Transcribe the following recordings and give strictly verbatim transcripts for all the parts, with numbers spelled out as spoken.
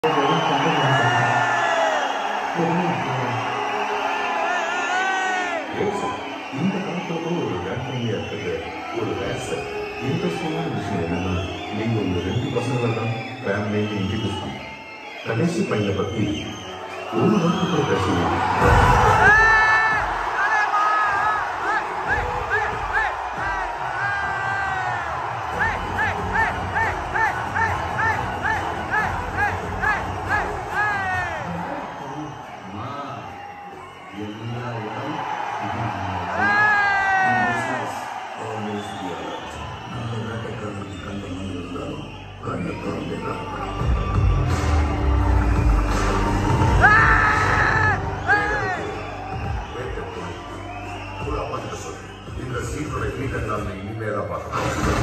இந்த காலத்துல ஒரு வேட்டையா இருக்கிறது ஒரு வேசல். இன்ட்ரெஸ்டிங்கான விஷயம் என்னன்னா, நீங்க உங்க ரெண்டு பசங்களை தான் ஃபேமிலிக்கு இன்ட்ரடியூஸ் பண்ண கடைசி பையனை பத்தி ஒரு வருஷத்துல பேசுவீங்க. இந்த சீட்டோட வீட்டை நான் இனிமேதான் பார்க்கணும்.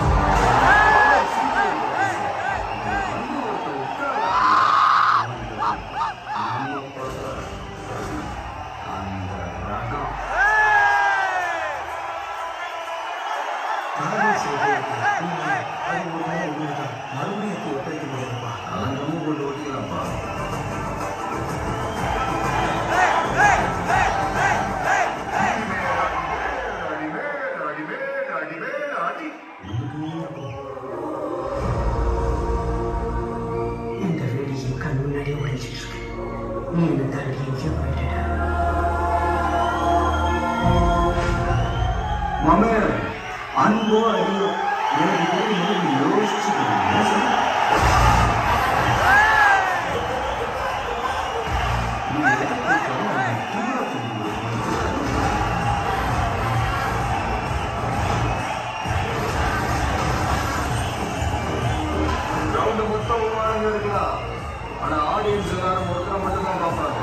மறுபடியும் ஒப்படைக்க முடியாதுப்பா. நான் நம்ம கொண்டு ஓட்டிக்கலாம்ப்பா. இந்த வேலையும் கண் முன்னாடி உடைச்சிட்டு இருக்கு. நீ என்ன தாண்டி எங்கேயோ போயிட்ட. மாமே அன்போ அறியோ எனக்கு யோசிச்சு இருக்கலாம். ஆனா ஆடியன்ஸ் எல்லாரும் ஒருத்தரை மட்டும்தான் பார்ப்பாங்க.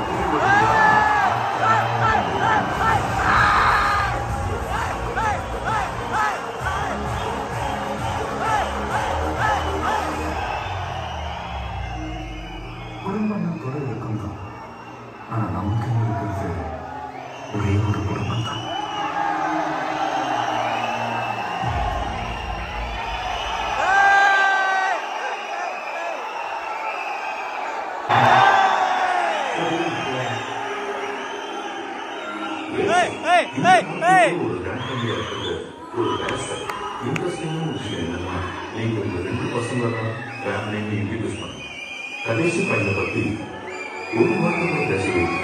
குடும்பம் கூட இருக்கும் தான். ஆனா நமக்கு இருக்கிறது ஒரே ஒரு குடும்பம் தான். ஒரு வேட்டையா இருக்கிறது ஒரு வேசல். இன்ட்ரெஸ்டிங்கான விஷயம் என்னன்னா, நீங்க உங்க ரெண்டு பசங்களை தான் ஃபேமிலிக்கு இன்ட்ரடியூஸ் பண்ண கடைசி பையனை பத்தி ஒரு வருஷத்துல பேசுவீங்க.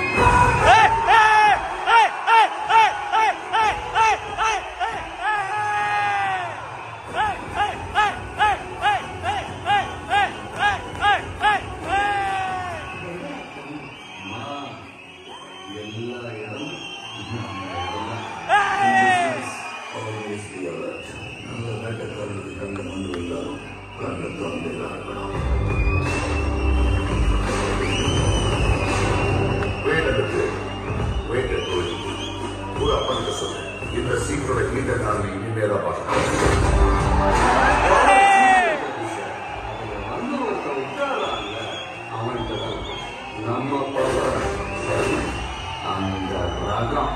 இந்த சீட்டோட வீட்டை நான் இனிமேதான் பார்க்கணும். நம்ம அந்த ரகம்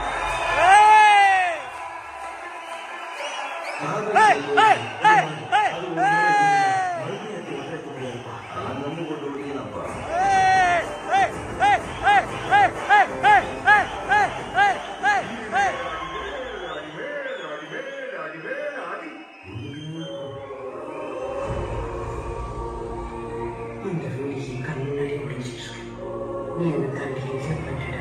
நம்ம கொண்டு முடியலப்பா. இந்த வேலையும் கண் முன்னாடி உடைச்சிட்டு இருக்கு. நீ என்ன தாண்டி எங்கேயோ போயிட்ட.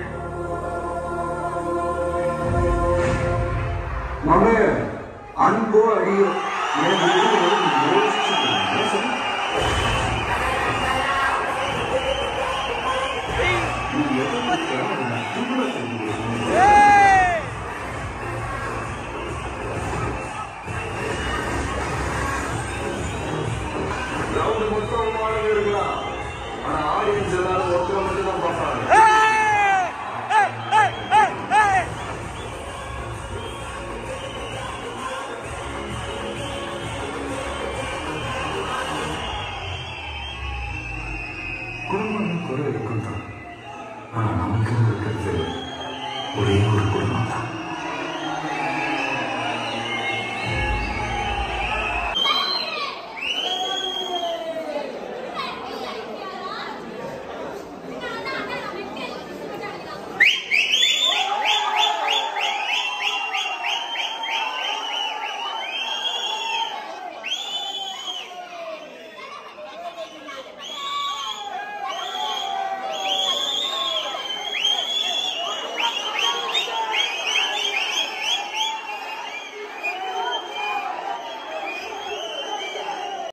மாமே அன்போ அறியோ எனக்கு யோசிச்சு நீ எதுவும் மொத்தம் இருக்கலாம். ஆனா ஆடியன்ஸ் எல்லாரும் ஒருத்தரை மட்டும் தான் பார்ப்பாங்க. குடும்பம் குறை இருக்கும் தான். ஆனா நமக்கு இருக்கிறது ஒரே ஒரு குடும்பம் தான்.